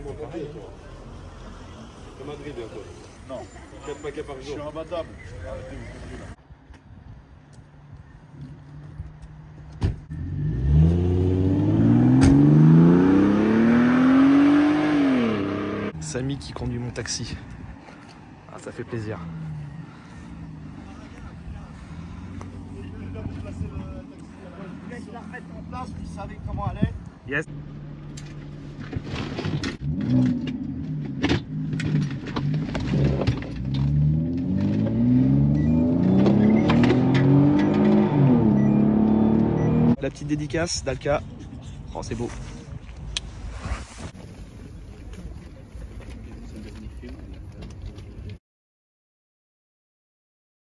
exactement pareil, toi. C'est Madrid bientôt. Non. 4 paquets par jour. Je suis imbattable. Arrêtez, vous comprenez là. Samy qui conduit mon taxi. Ah, ça fait plaisir. Je laisse la remettre en place, vous savez comment elle est. Yes. La petite dédicace d'Alka. Oh, c'est beau.